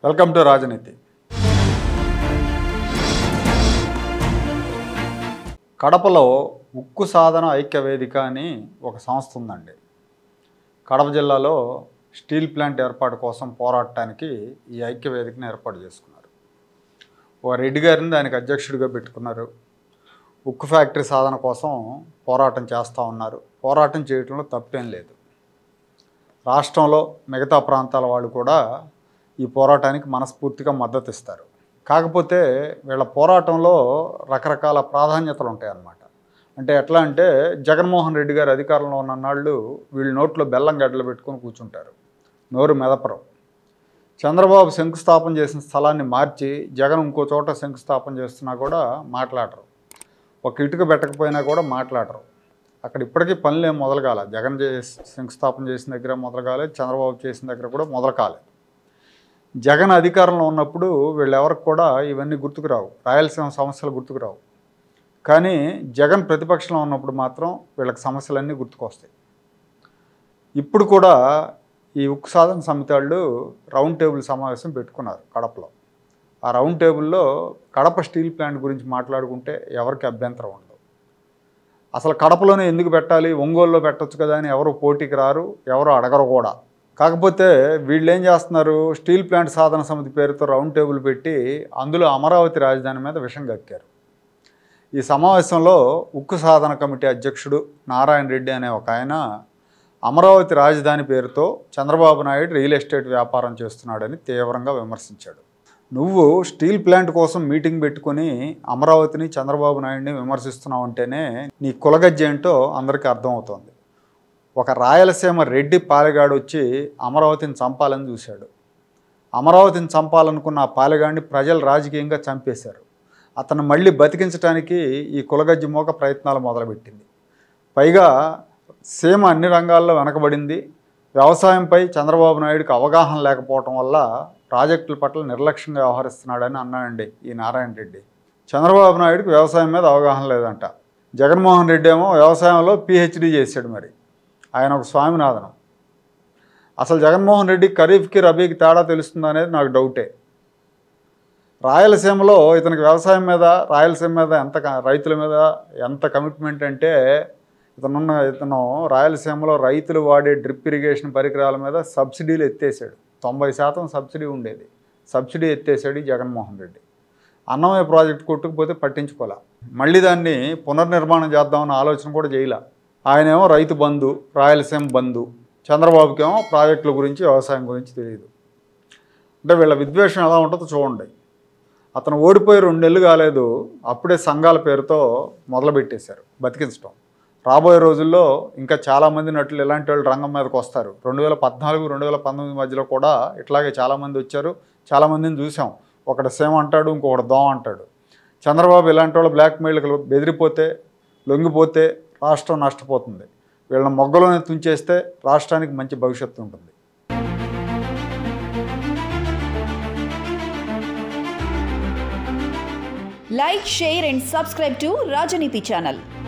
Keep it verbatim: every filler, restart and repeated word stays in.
Welcome to రాజనీతి. కడపలో ఉక్కు సాధన ఐక్య వేదిక అని ఒక సంస్థ ఉందండి. కడప జిల్లాలో స్టీల్ ప్లాంట్ ఏర్పాటు కోసం పోరాడటానికి ఈ ఐక్య వేదికను ఏర్పాటు చేసుకున్నారు. ఓ రెడ్డి గారిని దానికి అధ్యక్షుడిగా పెట్టుకున్నారు. ఉక్కు ఫ్యాక్టరీ సాధన కోసం పోరాటం చేస్తూ ఉన్నారు. పోరాటం చేయడంలో తప్పేం లేదు. రాష్ట్రంలో మిగతా ప్రాంతాల వాళ్ళు కూడా ఈ పోరాటానికి మనస్ఫూర్తిగా మద్దతు ఇస్తారు. కాకపోతే వీళ్ళ పోరాటంలో రకరకాల ప్రాధాన్యతలు ఉంటాయి అన్నమాట. అంటే ఎట్లా అంటే జగన్మోహన్ రెడ్డి గారు అధికారంలో ఉన్న నాళ్ళు వీళ్ళు నోట్లో బెల్లం గడ్డలు పెట్టుకొని కూర్చుంటారు, నోరు మెదపరం. చంద్రబాబు శంకుస్థాపన చేసిన స్థలాన్ని మార్చి జగన్ ఇంకో చోట శంకుస్థాపన చేస్తున్నా కూడా మాట్లాడరు. ఒక ఇటుక పెట్టకపోయినా కూడా మాట్లాడరు. అక్కడ ఇప్పటికీ పనులు ఏం మొదలు కాలే. జగన్ చేసి శంకుస్థాపన చేసిన దగ్గర మొదలు కాలేదు, చంద్రబాబు చేసిన దగ్గర కూడా మొదలు కాలేదు. జగన్ అధికారంలో ఉన్నప్పుడు వీళ్ళెవరికి కూడా ఇవన్నీ గుర్తుకు రావు, రాయలసీమ సమస్యలు గుర్తుకు రావు. కానీ జగన్ ప్రతిపక్షంలో ఉన్నప్పుడు మాత్రం వీళ్ళకి సమస్యలన్నీ గుర్తుకొస్తాయి. ఇప్పుడు కూడా ఈ ఉక్కు సాధన సమితి వాళ్ళు రౌండ్ టేబుల్ సమావేశం పెట్టుకున్నారు కడపలో. ఆ రౌండ్ టేబుల్లో కడప స్టీల్ ప్లాంట్ గురించి మాట్లాడుకుంటే ఎవరికి అభ్యంతరం ఉండదు. అసలు కడపలోనే ఎందుకు పెట్టాలి, ఒంగోలులో పెట్టచ్చు కదా అని ఎవరు పోటీకి రారు, ఎవరు అడగరు కూడా. కాకపోతే వీళ్ళు ఏం చేస్తున్నారు, స్టీల్ ప్లాంట్ సాధన సమితి పేరుతో రౌండ్ టేబుల్ పెట్టి అందులో అమరావతి రాజధాని మీద విషం కక్కారు. ఈ సమావేశంలో ఉక్కు సాధన కమిటీ అధ్యక్షుడు నారాయణ రెడ్డి అనే ఒక ఆయన అమరావతి రాజధాని పేరుతో చంద్రబాబు నాయుడు రియల్ ఎస్టేట్ వ్యాపారం చేస్తున్నాడని తీవ్రంగా విమర్శించాడు. నువ్వు స్టీల్ ప్లాంట్ కోసం మీటింగ్ పెట్టుకొని అమరావతిని చంద్రబాబు నాయుడిని విమర్శిస్తున్నావు అంటేనే నీ కులగజ్జ ఏంటో అందరికీ అర్థమవుతోంది. ఒక రాయలసీమ రెడ్డి పాలెగాడు వచ్చి అమరావతిని చంపాలని చూశాడు. అమరావతిని చంపాలనుకున్న ఆ పాలెగాడిని ప్రజలు రాజకీయంగా చంపేశారు. అతను మళ్ళీ బతికించడానికి ఈ కులగజ్జి మోక ప్రయత్నాలు మొదలుపెట్టింది. పైగా సీమ అన్ని రంగాల్లో వెనకబడింది. వ్యవసాయంపై చంద్రబాబు నాయుడికి అవగాహన లేకపోవటం వల్ల ప్రాజెక్టుల పట్ల నిర్లక్ష్యంగా వ్యవహరిస్తున్నాడని అన్నాడండి ఈ నారాయణ రెడ్డి. చంద్రబాబు నాయుడికి వ్యవసాయం మీద అవగాహన లేదంట. జగన్మోహన్ రెడ్డి ఏమో వ్యవసాయంలో పిహెచ్డీ చేశాడు. మరి ఆయన ఒక స్వామినాథనం. అసలు జగన్మోహన్ రెడ్డి ఖరీఫ్కి రబీకి తేడా తెలుస్తుంది అనేది నాకు డౌటే. రాయలసీమలో ఇతనికి వ్యవసాయం మీద, రాయలసీమ మీద ఎంత రైతుల మీద ఎంత కమిట్మెంట్ అంటే ఇతనున్న ఇతను రాయలసీమలో రైతులు వాడే డ్రిప్ ఇరిగేషన్ పరికరాల మీద సబ్సిడీలు ఎత్తేసాడు. తొంభై శాతం సబ్సిడీ ఉండేది, సబ్సిడీ ఎత్తేసాడు ఈ జగన్మోహన్ రెడ్డి. అన్నమయ్య ప్రాజెక్టు కొట్టుకుపోతే పట్టించుకోలే, మళ్ళీ దాన్ని పునర్నిర్మాణం చేద్దామన్న ఆలోచన కూడా చేయలే. ఆయనేమో రైతు బంధు, రాయలసీమ బంధు. చంద్రబాబుకేమో ప్రాజెక్టుల గురించి, వ్యవసాయం గురించి తెలియదు. అంటే వీళ్ళ విద్వేషం ఎలా ఉంటుందో చూడండి. అతను ఓడిపోయి రెండు నెలలు కాలేదు, అప్పుడే సంఘాల పేరుతో మొదలుపెట్టేశారు బతికించడం. రాబోయే రోజుల్లో ఇంకా చాలామంది నటులు ఇలాంటి వాళ్ళు రంగం మీదకి వస్తారు. రెండు వేల పద్నాలుగు రెండు వేల పంతొమ్మిది మధ్యలో కూడా ఇట్లాగే చాలామంది వచ్చారు, చాలామందిని చూసాం. ఒకటి సేమ్ అంటాడు, ఇంకొకటి దోమ అంటాడు. చంద్రబాబు ఇలాంటి వాళ్ళు బ్లాక్మెయిల్కి బెదిరిపోతే, లొంగిపోతే రాష్ట్రం నష్టపోతుంది. వీళ్ళని మొగ్గలోనే తుంచేస్తే రాష్ట్రానికి మంచి భవిష్యత్తు ఉంటుంది. Like, share and subscribe to Rajaniti channel.